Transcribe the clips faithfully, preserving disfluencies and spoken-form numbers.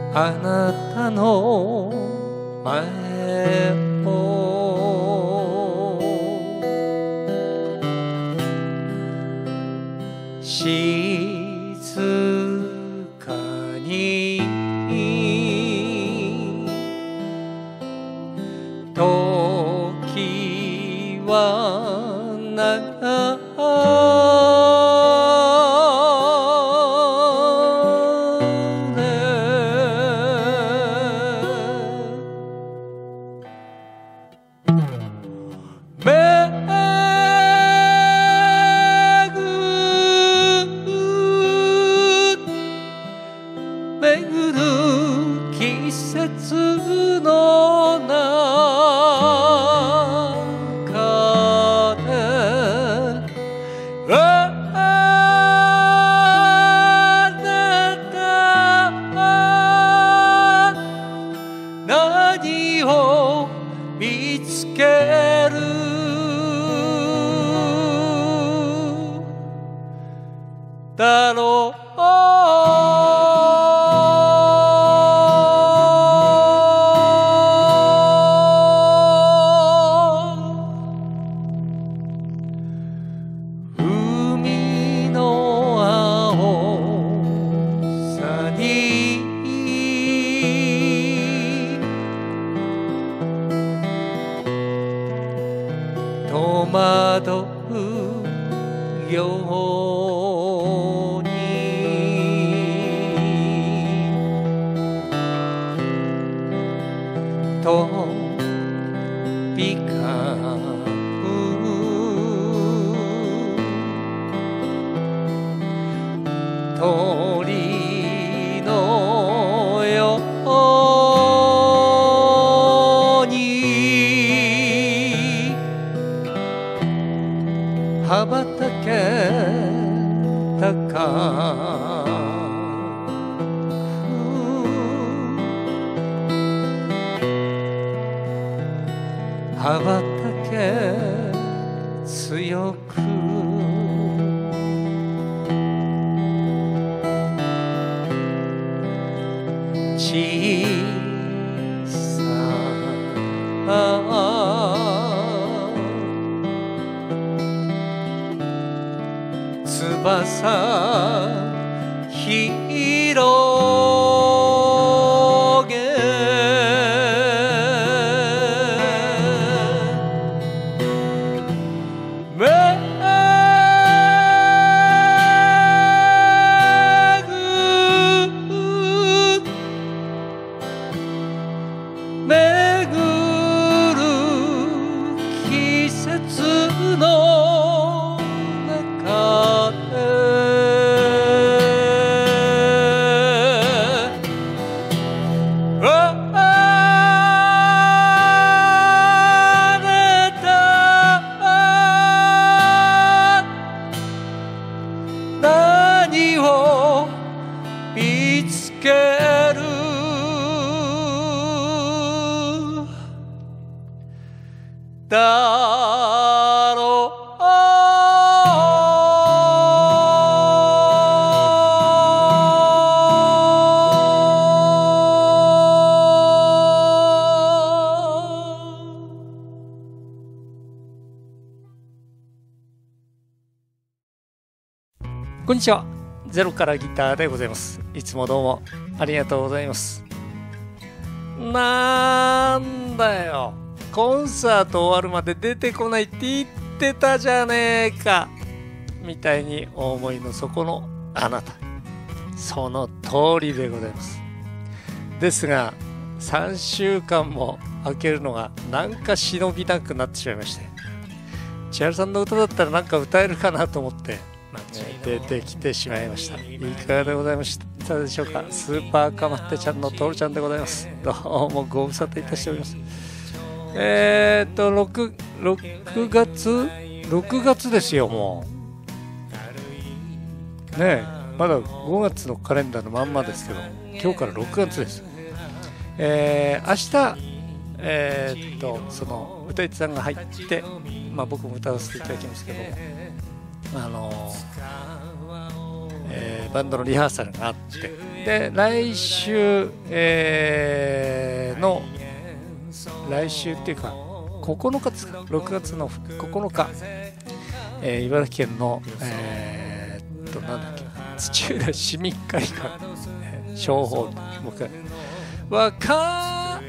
あなたの前を静かに時は流だろう海の青さに戸惑うよ飛び交う鳥のように羽ばたけ高羽ばたけ強く小さな翼広げだろう。こんにちは。ゼロからギターでございます。いつもどうもありがとうございます。なんだよ。コンサート終わるまで出てこないって言ってたじゃねえかみたいにお思いの底のあなた、その通りでございます。ですがさんしゅうかんも空けるのがなんか忍びなくなってしまいまして、千春さんの歌だったらなんか歌えるかなと思って、ね、出てきてしまいました。いかがでございましたでしょうか。スーパーかまってちゃんのトールちゃんでございます。どうもご無沙汰いたしております。えーっと 6, 6月ろくがつですよ。もうねえ、まだごがつのカレンダーのまんまですけど、今日からろくがつです。えー、明日えー、っとその歌い手さんが入って、まあ、僕も歌わせていただきますけども、あのえー、バンドのリハーサルがあって、で来週、えー、の来週っていうかここのかですか、ろくがつのここのか、えー、茨城県のえー、っとなんだっけ、土浦市民会館、えー、小ホール、もう一回わか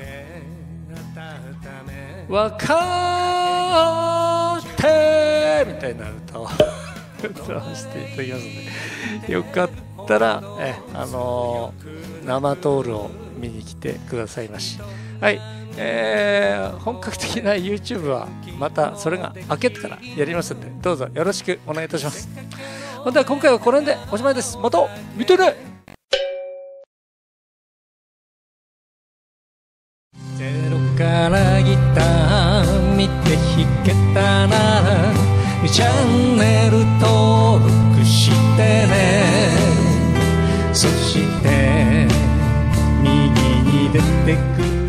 わかってみたいな歌を歌わせていただきますので、よかったらえあのー、生トールを見に来てくださいまし。はい、えー、本格的な YouTube はまたそれが明けてからやりますので、どうぞよろしくお願いいたします。ほんでは今回はこの辺でおしまいです。また見てね。ゼロからギター見て弾けたならチャンネル登録してね。そして右に出てくる